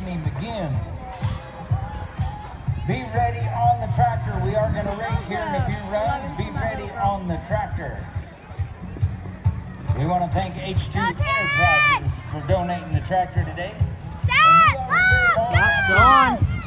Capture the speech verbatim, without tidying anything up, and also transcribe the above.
Jamie McGinn. Be ready on the tractor. We are going to rate here in a few runs. Be ready on the tractor. We want to thank H two Enterprises for donating the tractor today. Set, Lock, go!